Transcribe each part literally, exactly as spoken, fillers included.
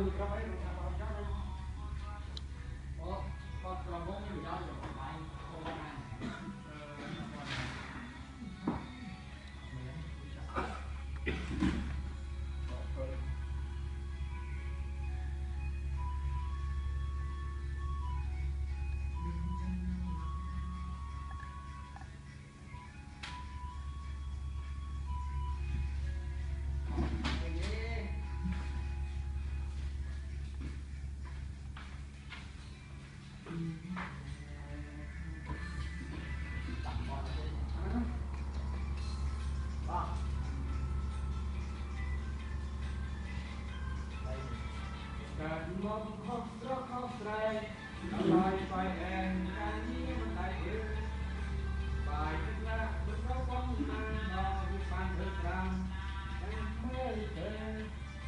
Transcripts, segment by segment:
Mong khóc rất khóc say, bài bài em ca như một đại biểu, bài tức là một câu bóng mang đò với bàn thơ rằng em mới về.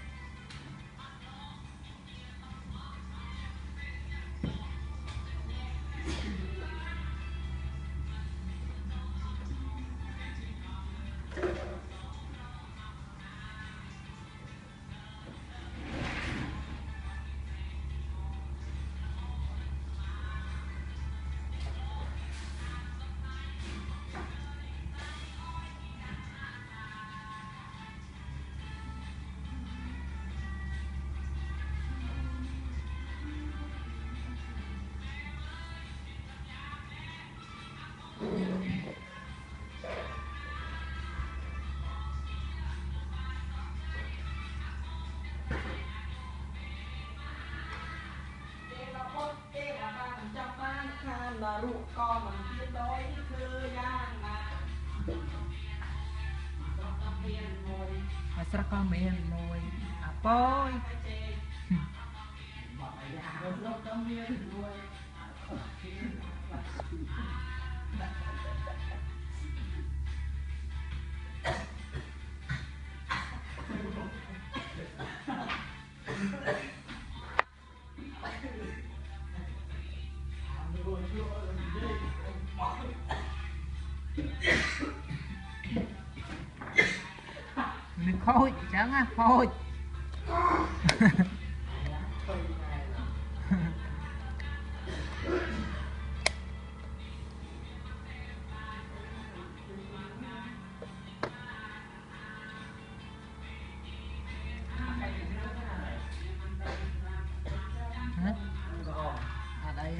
Mà rượu co mà biết đói khơi giang mà à sao con miền môi à bôi khôi chẳng á khôi à đây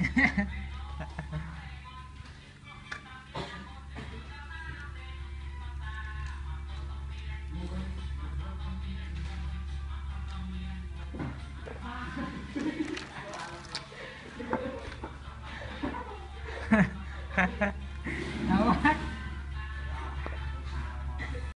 đâu